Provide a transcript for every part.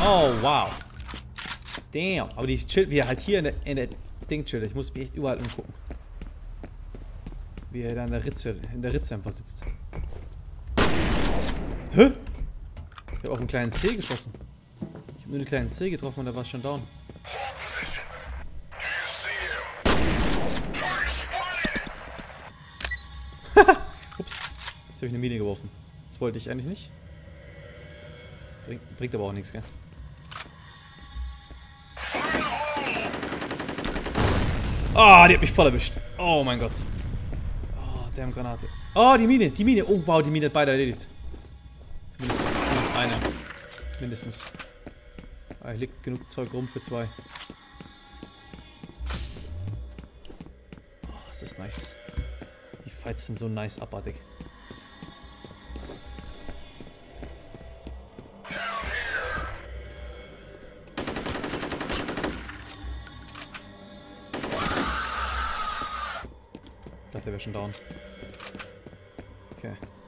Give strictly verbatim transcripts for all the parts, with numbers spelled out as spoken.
Oh, wow. Damn. Aber die chillt, wie er halt hier in der, in der Ding chillt. Ich muss mich echt überall umgucken. Wie er da in der Ritze, in der Ritze einfach sitzt. Hä? Ich habe auf einen kleinen C geschossen. Ich habe nur einen kleinen C getroffen und der war schon down. Ups. Jetzt habe ich eine Mine geworfen. Das wollte ich eigentlich nicht. Bringt, bringt aber auch nichts, gell? Ah, oh, die hat mich voll erwischt. Oh mein Gott. Oh, damn Granate. Oh, die Mine, die Mine. Oh, wow, die Mine hat beide erledigt. Zumindest, zumindest eine. Mindestens. Ah, hier liegt genug Zeug rum für zwei. Oh, das ist nice. Die Fights sind so nice abartig. Ich dachte, der wäre schon down. Okay.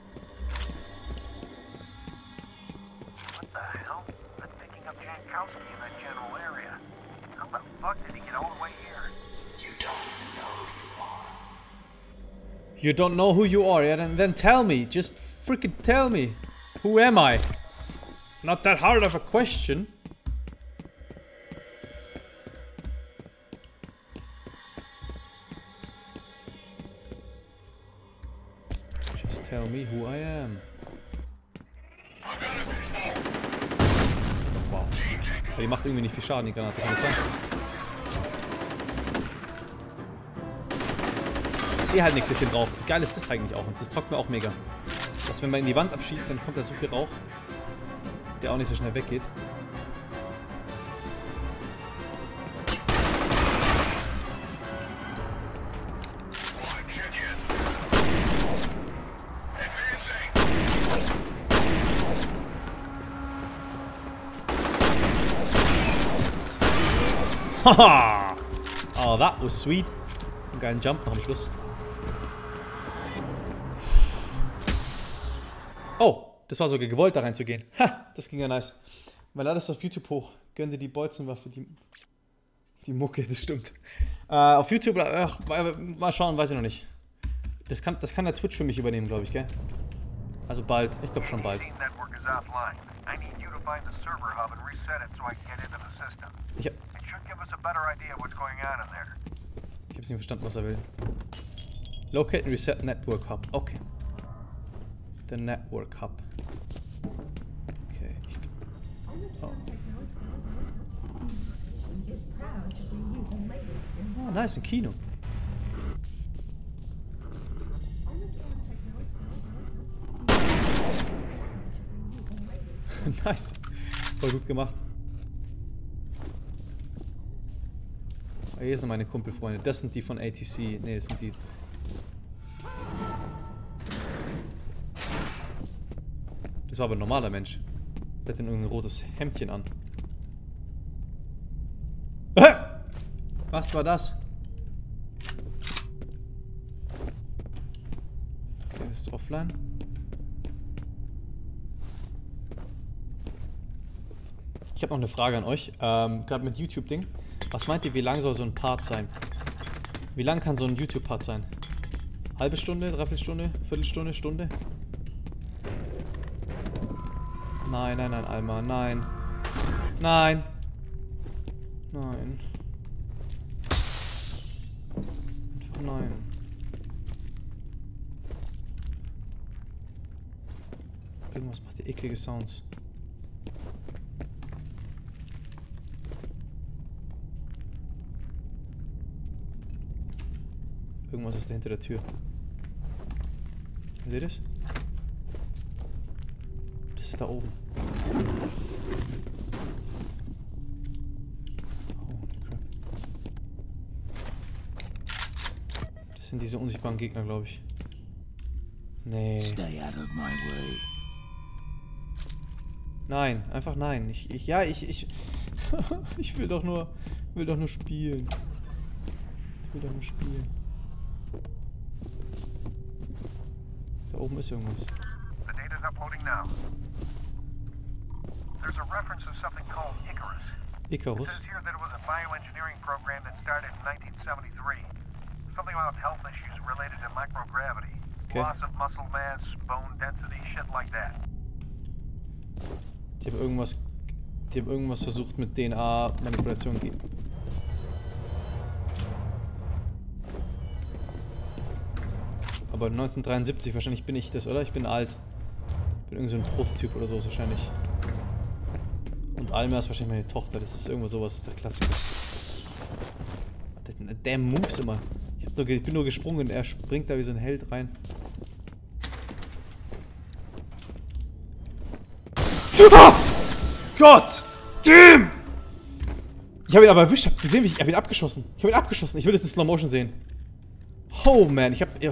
What the hell? I'm picking up Jankowski in that general area. How the fuck did he get all the way here? You don't know who you are. You don't know who you are, yeah? Then, then tell me. Just freaking tell me. Who am I? It's not that hard of a question. Just tell me who I am. Wow. Aber die macht irgendwie nicht viel Schaden, die Granate, kann das sein? Ich sehe halt nicht so viel Rauch. Wie geil ist das eigentlich auch? Und das taugt mir auch mega. Dass wenn man in die Wand abschießt, dann kommt halt so viel Rauch, der auch nicht so schnell weggeht. Haha! Oh, that was sweet. Einen geilen Jump noch am Schluss. Oh, das war sogar gewollt, da reinzugehen. Ha, das ging ja nice. Weil alles auf YouTube hoch. Gönn dir die Bolzenwaffe, die, die Mucke, das stimmt. Äh, auf YouTube, ach, mal schauen, weiß ich noch nicht. Das kann, das kann der Twitch für mich übernehmen, glaube ich, gell? Also bald, ich glaube schon bald. Ich hab, ich hab's nicht verstanden, was er will. Locate and reset network hub. Okay. The network hub. Okay. Ich, oh. Oh, nice, ein Kino. Nice. Voll gut gemacht. Oh, hier sind meine Kumpelfreunde. Das sind die von A T C. Ne, das sind die. Das war aber ein normaler Mensch. Der hat denn irgendein rotes Hemdchen an. Was war das? Okay, ist offline. Ich habe noch eine Frage an euch. Ähm, gerade mit YouTube-Ding. Was meint ihr, wie lang soll so ein Part sein? Wie lang kann so ein YouTube-Part sein? Halbe Stunde, dreiviertel Stunde, Viertelstunde, Stunde? Nein, nein, nein, Alma, nein. Nein. Nein. Einfach nein. Irgendwas macht die eklige Sounds. Irgendwas ist da hinter der Tür. Seht ihr das? Das ist da oben. Holy crap. Das sind diese unsichtbaren Gegner, glaube ich. Nee. Stay out of my way. Nein, einfach nein. Ich, ich ja, ich, ich, ich will doch nur, will doch nur spielen. Ich will doch nur spielen. Da oben ist irgendwas. The data's uploading now. There's there's a reference to something called Icarus. It Icarus. says here that it was a bioengineering program that started in nineteen seventy-three. Something about health issues related to microgravity. Okay. Loss of muscle mass, bone density, shit like that. Die haben irgendwas. Die haben irgendwas versucht mit D N A-Manipulation. Aber neunzehnhundertdreiundsiebzig, wahrscheinlich bin ich das, oder? Ich bin alt. Bin irgend so ein Prototyp oder so ist wahrscheinlich. Und Alma ist wahrscheinlich meine Tochter. Das ist irgendwo sowas, das ist der Klassiker. Damn Moves immer. Ich, hab nur, ich bin nur gesprungen und er springt da wie so ein Held rein. Ah! Gott! Damn! Ich habe ihn aber erwischt. Habt ihr gesehen, wie ich, ich habe ihn abgeschossen. Ich habe ihn abgeschossen. Ich will das in Slow Motion sehen. Oh man, ich habe... Ja.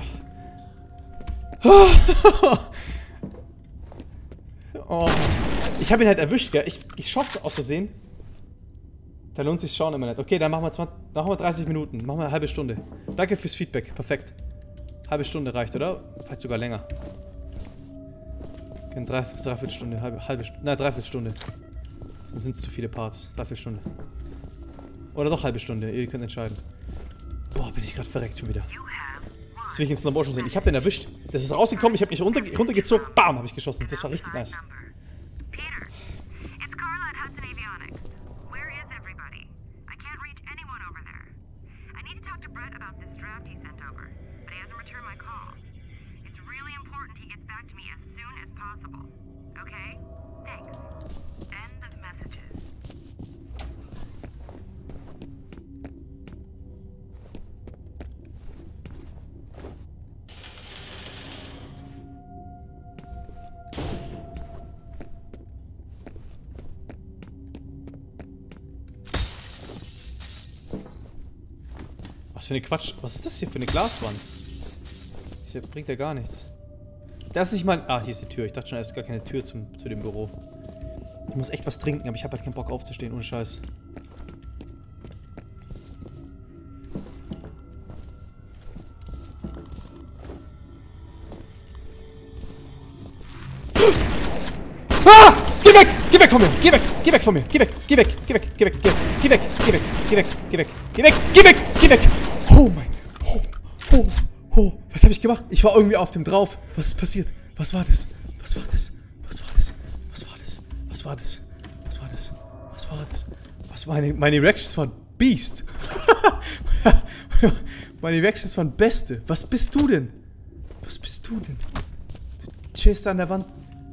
Oh. Ich habe ihn halt erwischt, gell? Ich, ich schaff's aus Versehen. Da lohnt sich schauen immer nicht. Okay, dann machen wir, zwanzig, machen wir dreißig Minuten. Machen wir eine halbe Stunde. Danke fürs Feedback. Perfekt. Halbe Stunde reicht, oder? Vielleicht sogar länger. Okay, drei, Dreiviertelstunde. Halbe, halbe Stunde. Nein, Dreiviertelstunde. Sonst sind es zu viele Parts. Dreiviertelstunde. Oder doch halbe Stunde. Ihr könnt entscheiden. Boah, bin ich gerade verreckt schon wieder. Das will ich in Slow Motion sehen. Ich habe den erwischt. Das ist rausgekommen, ich habe mich runter, runtergezogen. Bam, habe ich geschossen. Das war richtig nice. Peter, it's Carla at Hudson Avionics. Where is everybody? I can't reach anyone over there. I need to talk to Brett about this draft he sent over, but he hasn't returned my call. It's really important he gets back to me as soon as possible. Okay? Thanks. End of messages. Was für eine Quatsch. Was ist das hier für eine Glaswand? Das hier bringt ja gar nichts. Das ist nicht mal... Ah, hier ist die Tür. Ich dachte schon, es ist gar keine Tür zum, zu dem Büro. Ich muss echt was trinken, aber ich habe halt keinen Bock aufzustehen, ohne Scheiß. Ah! Geh weg! Geh weg von mir! Geh weg! Geh weg von mir! Geh weg! Geh weg! Geh weg! Geh weg! Geh weg! Geh weg! Geh weg! Geh weg! Geh weg! Geh weg! Geh weg! Oh mein... Oh! Oh! Oh! Was habe ich gemacht? Ich war irgendwie auf dem drauf. Was ist passiert? Was war das? Was war das? Was war das? Was war das? Was war das? Was war das? Was war das? Was meine... Meine Reactions waren Beast. Meine Reactions waren beste. Was bist du denn? Was bist du denn? Du chillst da an der Wand.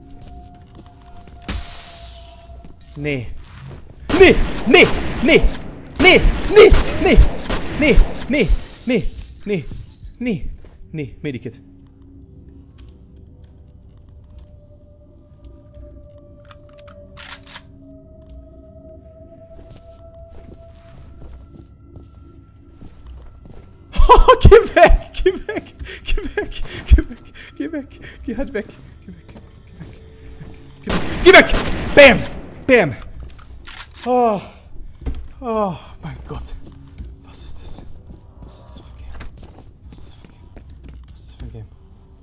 Nee. Nee, nee, nee, nee, nee, nee, nee, nee, nee, nee, nee, nee, Medikit. Oh, geh weg, geh weg, geh weg, geh weg, geh weg, geh halt weg, geh weg, geh weg, geh weg, geh weg, bam, bam. Oh, oh mein Gott. Was ist das? Was ist das für ein Game? Was ist das für ein Game? Was ist das für ein Game?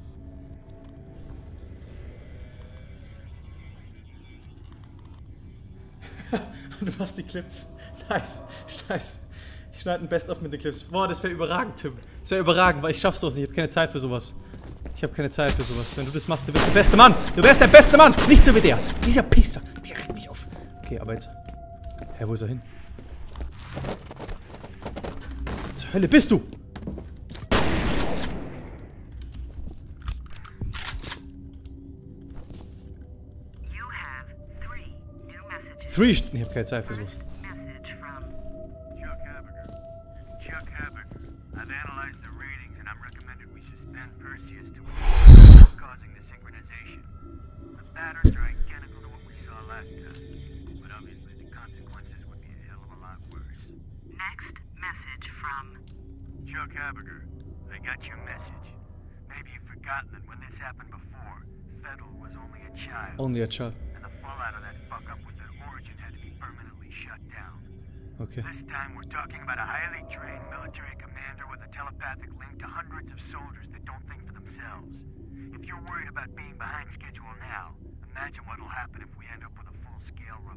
Du machst die Clips. Nice. Nice. Ich schneide ein Best-of mit den Clips. Boah, das wäre überragend, Tim. Das wäre überragend, weil ich schaff sowas nicht. Ich habe keine Zeit für sowas. Ich habe keine Zeit für sowas. Wenn du das machst, du bist der beste Mann. Du wärst der beste Mann. Nicht so wie der. Dieser Pisser. Der regt mich auf. Okay, aber jetzt... Hä, wo ist er hin? Zur Hölle bist du? You have three new messages. Three? Ich hab keine Zeit für sowas. Message from Chuck Haberger. Chuck Haberger. I've analyzed the readings and I'm recommended we suspend Perseus to causing the synchronization. The patterns are identical to what we saw last time, but obviously the consequences would be a hell of a lot worse. next message from Chuck Haberger, I got your message. Maybe you've forgotten that when this happened before, Fettel was only a child. Only a child. And the fallout of that fuck-up was that Origin had to be permanently shut down. Okay. This time we're talking about a highly trained military commander with a telepathic link to hundreds of soldiers that don't think for themselves. If you're worried about being behind schedule now, imagine what'll happen if we end up with a full-scale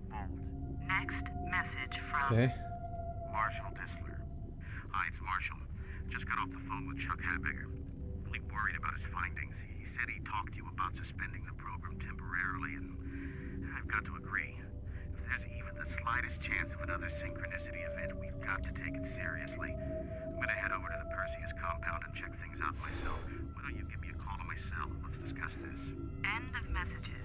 message from... Okay. Marshall Disler. Hi, it's Marshall. Just got off the phone with Chuck Habegger. Really worried about his findings. He said he talked to you about suspending the program temporarily, and I've got to agree. If there's even the slightest chance of another synchronicity event, we've got to take it seriously. I'm gonna head over to the Perseus compound and check things out myself. Why don't you give me a call on my cell and let's discuss this. End of messages.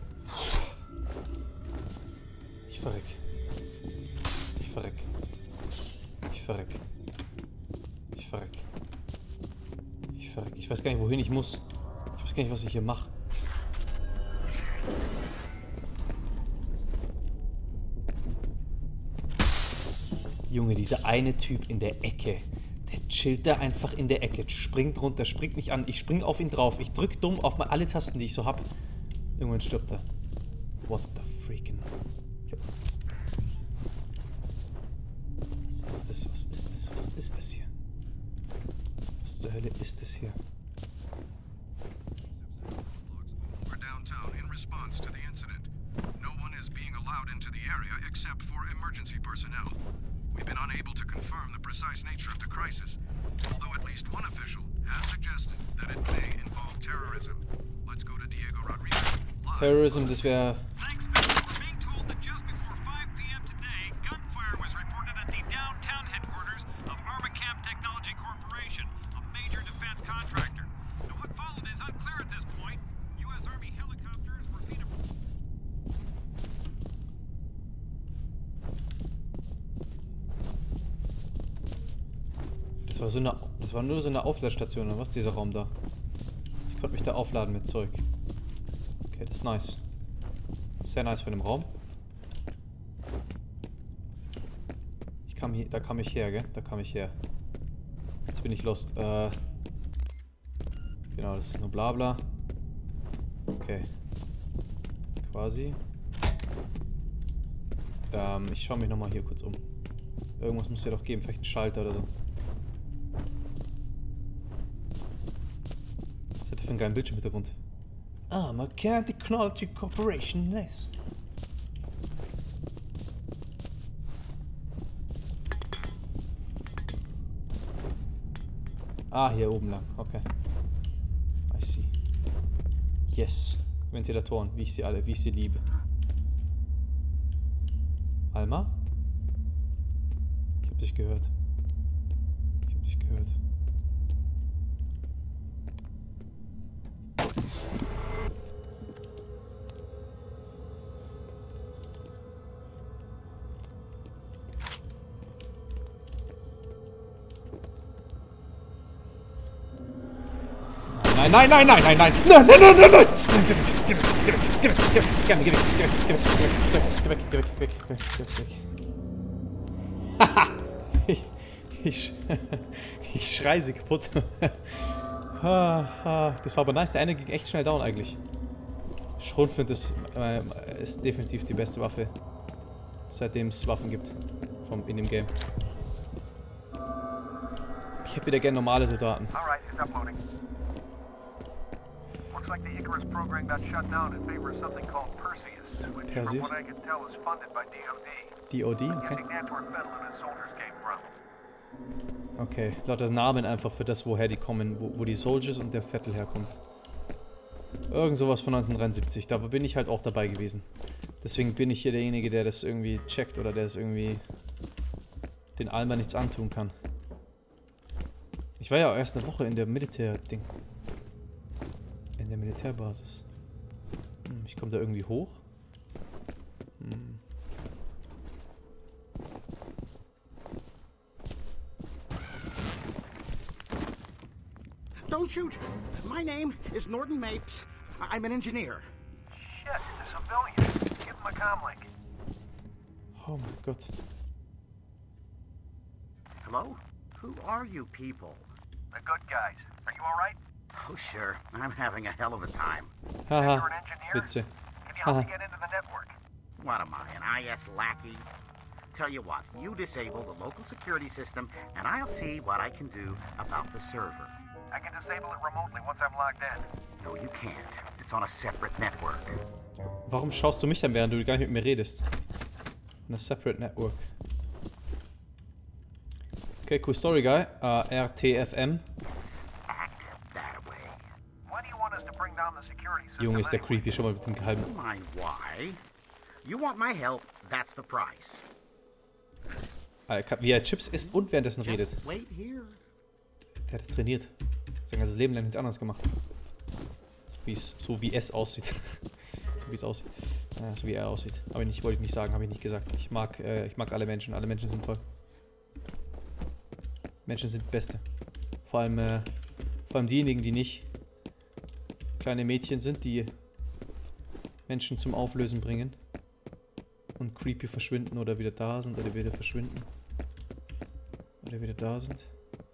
Ich verreck. Ich verreck. Ich verreck. Ich verreck. Ich verreck. Ich weiß gar nicht, wohin ich muss. Ich weiß gar nicht, was ich hier mache. Junge, dieser eine Typ in der Ecke. Der chillt da einfach in der Ecke. Springt runter, springt nicht an. Ich spring auf ihn drauf. Ich drück dumm auf mal alle Tasten, die ich so hab. Irgendwann stirbt er. What the freaking... Was ist das? Was ist das? Was ist das hier? Was zur Hölle ist das hier? We're downtown in response to the incident. No one is being allowed into the area except for emergency personnel. We've been unable to confirm the precise nature of the crisis, although at least one official has suggested that it may involve terrorism. Let's go to Diego Rodriguez. Live. Terrorism, das wäre... Thanks, Mister. We're being told that just before five p m today, gunfire was reported at the downtown headquarters of Armacam Technology Corporation, a major defense contractor. Now, what followed is unclear at this point. U S Army helicopters were seen... Das war so eine... Das war nur so eine Aufladestation, oder was, dieser Raum da? Ich konnte mich da aufladen mit Zeug. Okay, das ist nice. Sehr nice von dem Raum. Ich kam hier, da kam ich her, gell? Da kam ich her. Jetzt bin ich lost. Äh, genau, das ist nur Blabla. Okay. Quasi. Ähm, ich schaue mich nochmal hier kurz um. Irgendwas muss es ja doch geben, vielleicht ein Schalter oder so. Was hat der für einen geilen Bildschirmhintergrund? Ah, Armacam Technology Corporation, nice. Ah, hier oben lang, okay. I see. Yes. Ventilatoren, wie ich sie alle, wie ich sie liebe. Alma? Ich hab dich gehört. Ich hab dich gehört. Nein, nein, nein, nein, nein, nein, nein, nein, nein, nein, nein, geh weg, geh weg, geh weg, geh weg, geh weg, geh weg, geh weg, geh weg, geh weg, geh weg, geh weg, geh weg. Haha, ich, ich, ich schrei sie kaputt. Das war aber nice, der eine ging echt schnell down eigentlich. Schrotflint ist, äh, ist definitiv die beste Waffe, seitdem es Waffen gibt vom, in dem Game. Ich hätte wieder gerne normale Soldaten. Alright, it's uploading. Looks like the Icarus program got shut down in favor of something called Perseus, which Perseus? from what I can tell is funded by D O D. D O D, okay. Guessing that's where Fettel and his soldiers came from. Okay, lauter Namen einfach für das, woher die kommen, wo, wo die Soldiers und der Vettel herkommt. Irgend sowas von neunzehnhundertdreiundsiebzig, da bin ich halt auch dabei gewesen. Deswegen bin ich hier derjenige, der das irgendwie checkt oder der es irgendwie den Alma nichts antun kann. Ich war ja erst eine Woche in der Militär-Ding. In der Militärbasis. Hm, ich komme da irgendwie hoch. Hm. Don't shoot! My name is Norton Mapes. I'm an engineer. Shit, it's a civilian. Give him a comlink. Oh mein Gott. Hello? Who are you people? The good guys. Are you alright? Oh, sure. I'm having a hell of a time. Haha, You're an engineer? Witze. Can you help me Haha. get into the network? What am I, an I S lackey? Tell you what, you disable the local security system, and I'll see what I can do about the server. I can disable it remotely once I'm logged in. No, you can't. It's on a separate network. Warum schaust du mich dann, während du gar nicht mit mir redest? In a separate network. Okay, cool story, guy. Uh, R T F M. That way. Why do you want us to bring down the security system? Junge, ist der anyway? creepy. Schon mal mit dem Geheim. Mind why? You want my help, that's the price. Alter, wie er Chips isst und währenddessen redet. Just wait here. Der hat es trainiert. Sein ganzes Leben lang nichts anderes gemacht. So, wie's, so wie es aussieht. So wie es aussieht. Ja, so wie er aussieht. Aber ich wollte nicht sagen, habe ich nicht gesagt. Ich mag, äh, ich mag alle Menschen. Alle Menschen sind toll. Menschen sind Beste. Vor allem, äh, vor allem diejenigen, die nicht kleine Mädchen sind, die Menschen zum Auflösen bringen. Und creepy verschwinden oder wieder da sind oder wieder verschwinden. Oder wieder da sind.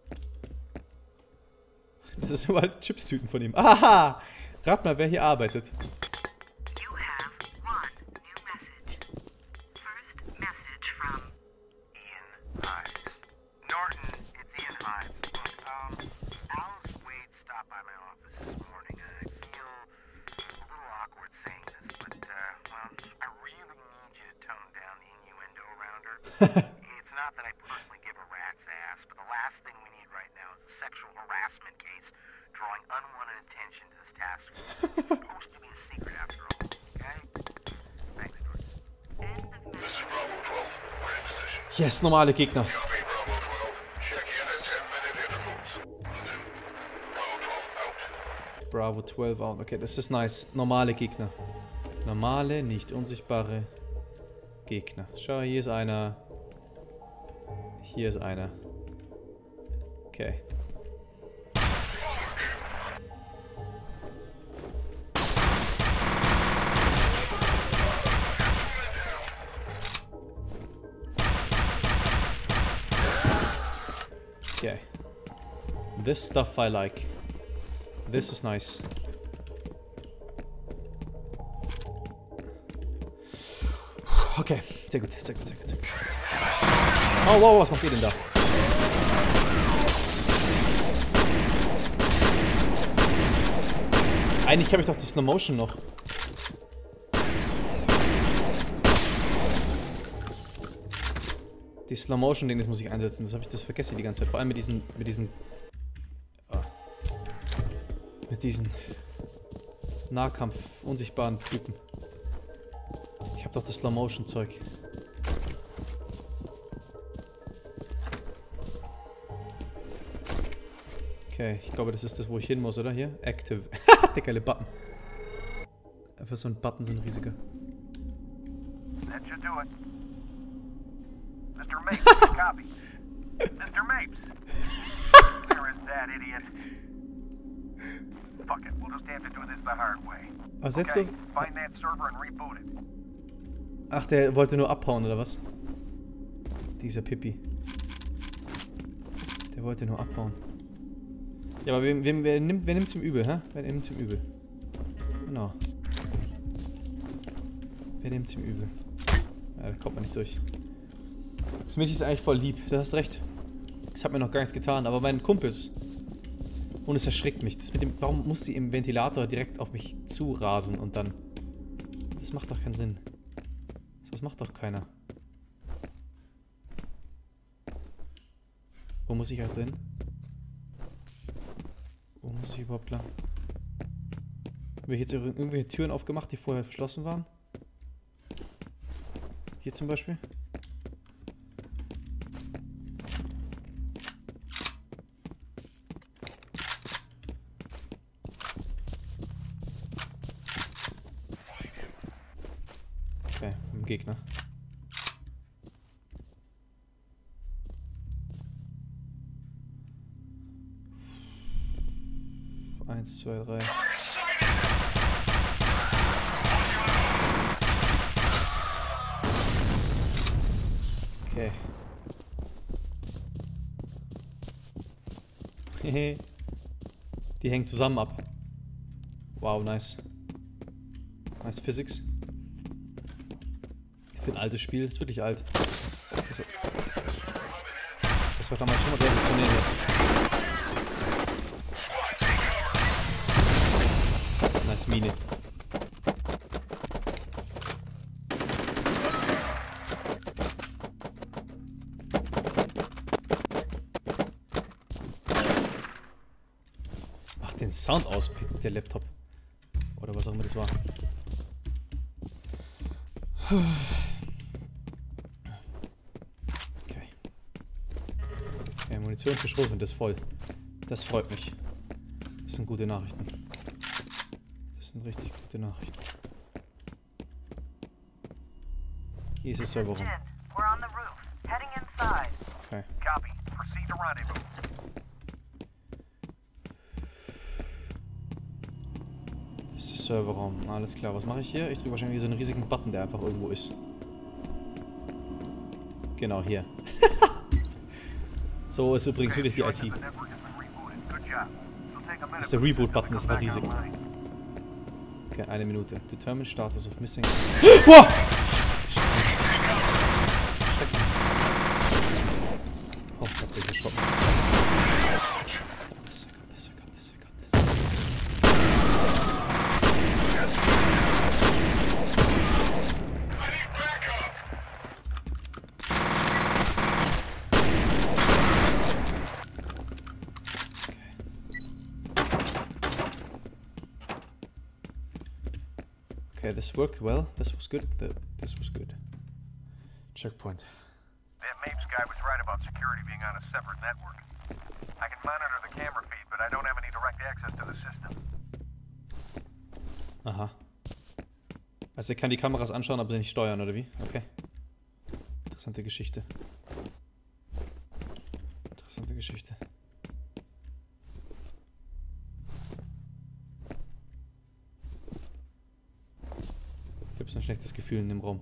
Das ist überall Chips-Tüten von ihm. Aha! Rat mal, wer hier arbeitet. You have one new message. First message from Ian Hives. Norton, it's Ian Hives. Look, um, Alice Wade stopped by my office this morning, and I feel a little awkward saying this, but, uh, well, I really need you to tone down the innuendo around her. It's not that I personally give a rat's ass, but the last thing we need right now is a sexual harassment case drawing unwanted attention to this task force. It's supposed to be a secret after all, okay? Thanks, Norton. end of message. This is Bravo twelve. We're in position. Yes, normale Gegner. Copy, Bravo twelve. Check in at ten minute intervals. Bravo twelve out. Bravo zwölf out. Okay, das ist nice. Normale Gegner. Normale, nicht unsichtbare Gegner. Schau, hier ist einer. Hier ist einer. Okay. Okay. This stuff I like. This is nice. Okay, sehr gut, sehr gut, sehr gut, sehr gut. Oh, wow, was macht ihr denn da? Eigentlich habe ich doch die Slow Motion noch. Die Slow Motion Ding, das muss ich einsetzen. Das habe ich, das vergesse ich die ganze Zeit. Vor allem mit diesen, mit diesen, oh, mit diesen Nahkampf unsichtbaren Typen. Ich habe doch das Slow Motion Zeug. Okay, ich glaube, das ist das, wo ich hin muss, oder? Hier? Active. Der geile Button. Einfach so ein Button, so ein riesiger. That should do it. Mister Mapes, copy. Mister Mapes. Where is that idiot? Fuck it, we'll just have to do this the hard way. Was jetzt Okay, so? find that server and reboot it. Ach, der wollte nur abhauen, oder was? Dieser Pippi. Der wollte nur abhauen. Ja, aber wer, wer, wer nimmt wer nimmt's ihm übel, hä? Wer nimmt's ihm übel? Genau. Wer nimmt's ihm übel? Ja, da kommt man nicht durch. Das Mädchen ist eigentlich voll lieb, du hast recht. Das hat mir noch gar nichts getan, aber mein Kumpel ist... Und es erschrickt mich. Das mit dem, warum muss sie im Ventilator direkt auf mich zurasen und dann... Das macht doch keinen Sinn. Das macht doch keiner. Wo muss ich halt hin? Wo muss ich überhaupt lang? Habe ich jetzt irgendwelche Türen aufgemacht, die vorher verschlossen waren? Hier zum Beispiel? Okay, ein Gegner. Eins, zwei, drei. Okay. Hehe. Die hängen zusammen ab. Wow, nice. Nice Physics. Für ein altes Spiel. Das ist wirklich alt. Das war, das war damals schon mal revolutionär. Nice Mine. Macht den Sound aus, der Laptop. Oder was auch immer das war. Okay. Okay, Munition für Schrot und das ist voll. Das freut mich. Das sind gute Nachrichten. Das sind richtig gute Nachrichten. Hier ist der Serverraum. We're on the roof. Heading inside. Okay. Copy. Proceed to rendezvous. Das ist der Serverraum. Alles klar. Was mache ich hier? Ich drücke wahrscheinlich hier so einen riesigen Button, der einfach irgendwo ist. Genau, hier. So ist übrigens wirklich die I T. Das ist der Reboot-Button, das war riesig. Okay, eine Minute. Determine status of missing. Boah! Oh, ich hab dich erschrocken. Okay, this worked well. This was good. The, this was good. Checkpoint. That Mapes guy was right about security being on a separate network. I can monitor the camera feed, but I don't have any direct access to the system. Aha. Also er kann die Kameras anschauen, aber sie nicht steuern, oder wie? Okay. Interessante Geschichte. Interessante Geschichte. Ich habe so ein schlechtes Gefühl in dem Raum.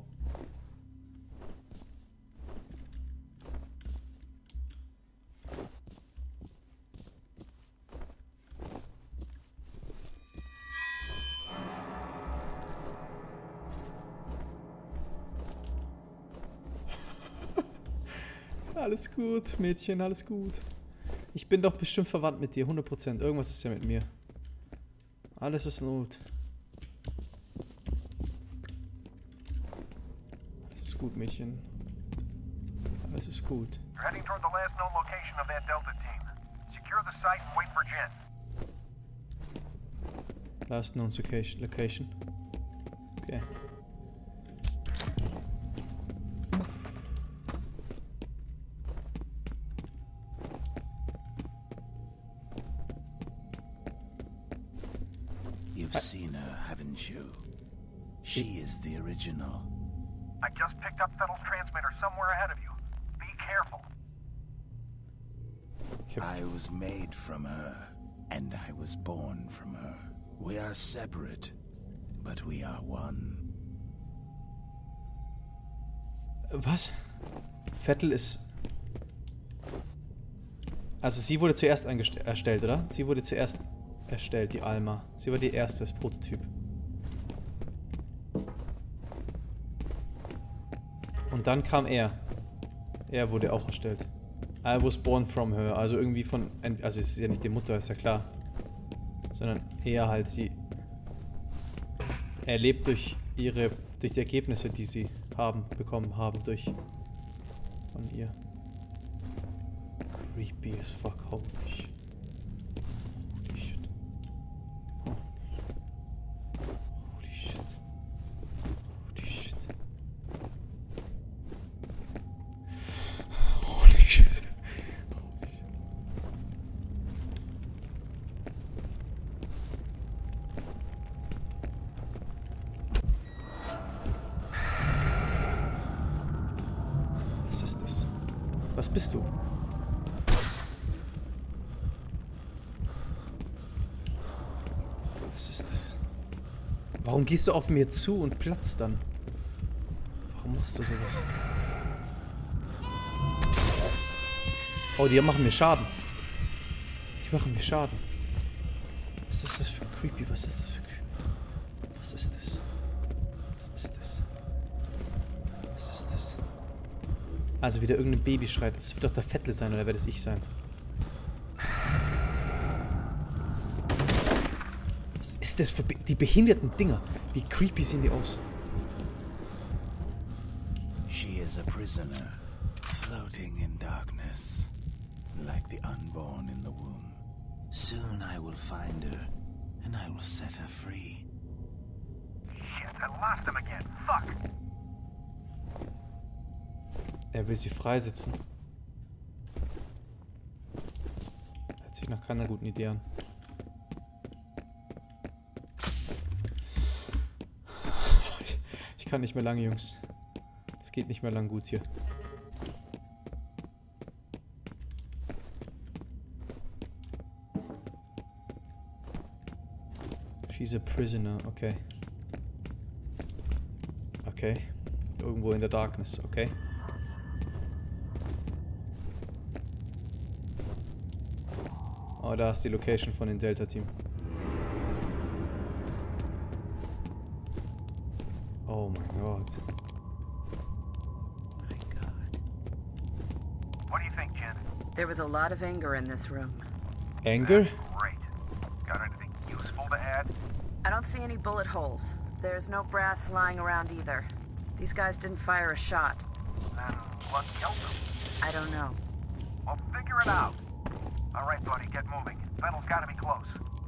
Alles gut, Mädchen, alles gut. Ich bin doch bestimmt verwandt mit dir, hundert Prozent. Irgendwas ist ja mit mir. Alles ist Not. Alles ist gut, Mädchen. Alles ist gut. You're heading toward the last known location of that Delta team. Secure the site and wait for Jen. Last known location. location. Okay. You've seen her, haven't you? She is the original. I just picked up Fettel's transmitter somewhere ahead of you. Be careful. I was made from her, and I was born from her. We are separate, but we are one. Was? Vettel ist... Also sie wurde zuerst erstellt, oder? Sie wurde zuerst erstellt, die Alma. Sie war die erste, das Prototyp. Und dann kam er. Er wurde auch erstellt. I was born from her. Also irgendwie von... Also es ist ja nicht die Mutter, ist ja klar. Sondern eher halt sie... Er lebt durch ihre... Durch die Ergebnisse, die sie haben, bekommen haben, durch... Von ihr. Creepy as fuck, holy shit. Holy shit. Holy shit. Holy shit. Holy shit. Was ist das? Was bist du? Was ist das? Warum gehst du auf mir zu und platzt dann? Warum machst du sowas? Oh, die machen mir Schaden. Die machen mir Schaden. Was ist das für creepy? Was ist das für creepy? Was ist das? Was ist das? Was ist das? Also wieder irgendein Baby schreit. Das wird doch der Vettel sein, oder werde es ich sein? Was ist das für Be die behinderten Dinger? Wie creepy sehen die aus? She is a prisoner, floating in darkness, like the unborn in the womb. Soon I will find her, and I will set her free. Shit, I lost him again. Fuck. Er will sie freisetzen. Hört sich nach keiner guten Idee an. Ich kann nicht mehr lang, Jungs. Es geht nicht mehr lang gut hier. She's a prisoner, okay. Okay. Irgendwo in der Darkness, okay. Oh, da ist die Location von dem Delta-Team. Oh mein Gott. My God. What do you think, Jen? There was a lot of anger in this room. Anger? Great. Got anything useful to add? I don't see any bullet holes. There's no brass lying around either. These guys didn't fire a shot. Then what killed them? I don't know. Well, figure it out. All right, buddy, get moving. Fennel's gotta be close.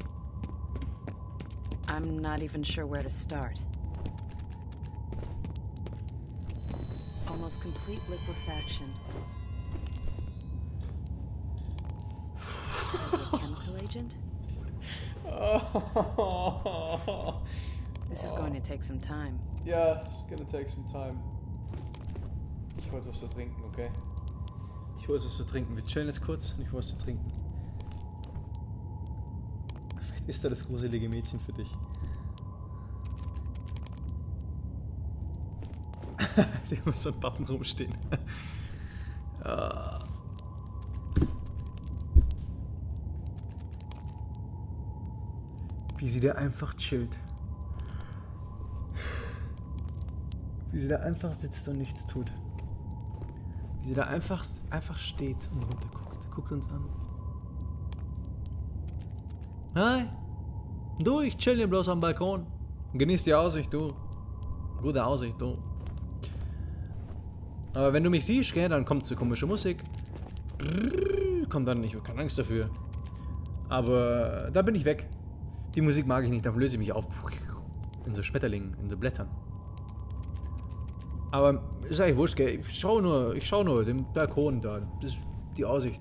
I'm not even sure where to start. Almost complete liquefaction. Maybe a chemical agent? This is going to take some time. Ja, it's gonna take some time. Ich wollte was zu trinken, okay? Ich wollte was zu trinken. Wir chillen jetzt kurz und ich wollte was zu trinken. Vielleicht ist da das gruselige Mädchen für dich. Hier muss so ein Pappen rumstehen. Ah. Wie sie da einfach chillt. Wie sie da einfach sitzt und nichts tut. Wie sie da einfach, einfach steht und runterguckt. Guckt uns an. Hi. Du, ich chill hier bloß am Balkon. Genieß die Aussicht, du. Gute Aussicht, du. Aber wenn du mich siehst, gell, dann kommt so komische Musik. Kommt dann nicht, keine Angst dafür. Aber da bin ich weg. Die Musik mag ich nicht, dann löse ich mich auf. In so Schmetterlingen, in so Blättern. Aber ist eigentlich wurscht, gell? Ich schau nur, ich schau nur den Balkon da. Das ist die Aussicht.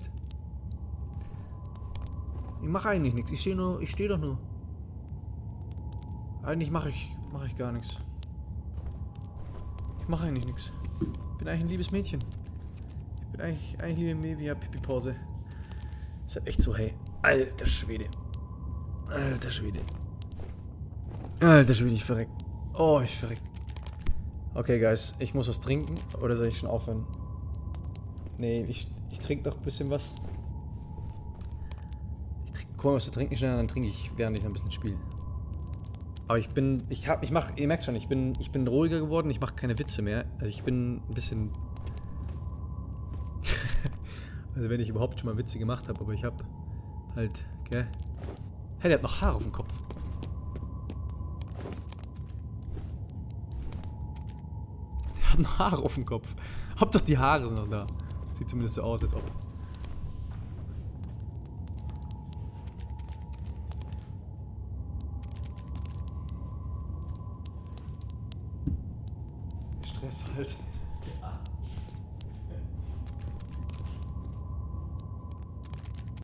Ich mache eigentlich nichts. Ich stehe nur, ich stehe doch nur. Eigentlich mache ich, mache ich gar nichts. Ich mache eigentlich nichts. Ich bin eigentlich ein liebes Mädchen. Ich bin eigentlich, eigentlich liebe Mädchen, ja, Pipi-Pause. Ist halt echt so, hey. Alter Schwede. Alter Schwede. Alter Schwede, ich verreck. Oh, ich verreck. Okay, Guys, ich muss was trinken. Oder soll ich schon aufhören? Nee, ich, ich trinke noch ein bisschen was. Ich trinke, guck mal, was zu trinken schnell, dann trinke ich, während ich noch ein bisschen spiele. Aber ich bin, ich hab, ich mach, ihr merkt schon, ich bin, ich bin ruhiger geworden, ich mache keine Witze mehr. Also ich bin ein bisschen... also wenn ich überhaupt schon mal Witze gemacht habe, aber ich habe halt, gell? Hey, der hat noch Haare auf dem Kopf. Der hat noch Haare auf dem Kopf. Hauptsache die Haare sind noch da. Sieht zumindest so aus, als ob. Stress halt. Ja.